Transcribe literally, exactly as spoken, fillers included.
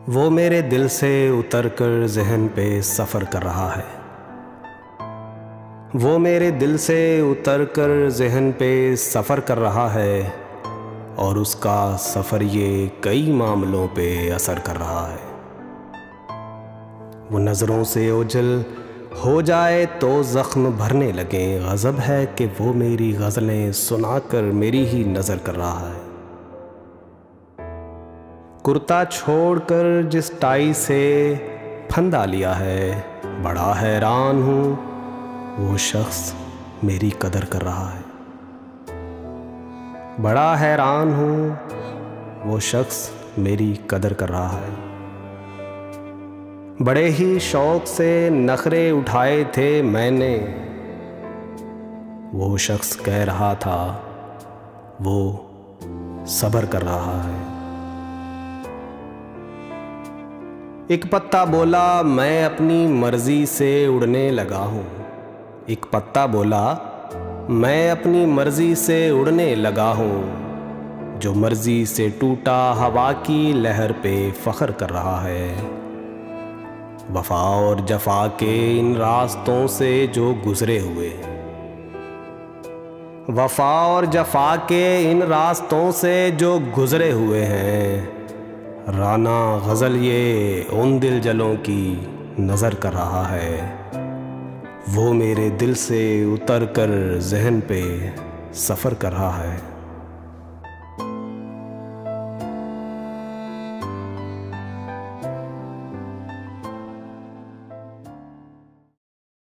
वो मेरे दिल से उतर कर ज़हन पे सफ़र कर रहा है। वो मेरे दिल से उतर कर ज़हन पे सफ़र कर रहा है और उसका सफ़र ये कई मामलों पे असर कर रहा है। वो नज़रों से ओझल हो जाए तो ज़ख्म भरने लगे। गज़ब है कि वो मेरी गज़लें सुनाकर मेरी ही नज़र कर रहा है। कुर्ता छोड़कर जिस टाई से फंदा लिया है, बड़ा हैरान हूँ वो शख्स मेरी कदर कर रहा है। बड़ा हैरान हूँ वो शख्स मेरी कदर कर रहा है। बड़े ही शौक़ से नखरे उठाए थे मैंने, वो शख्स कह रहा था वो सब्र कर रहा है। एक पत्ता बोला मैं अपनी मर्जी से उड़ने लगा हूँ। एक पत्ता बोला मैं अपनी मर्जी से उड़ने लगा हूँ। जो मर्जी से टूटा हवा की लहर पे फ़ख्र कर रहा है। वफ़ा और जफ़ा के इन रास्तों से जो गुज़रे हुए, वफ़ा और जफ़ा के इन रास्तों से जो गुज़रे हुए हैं, राना गज़ल ये उन दिल जलों की नज़र कर रहा है। वो मेरे दिल से उतर कर ज़हन पे सफ़र कर रहा है।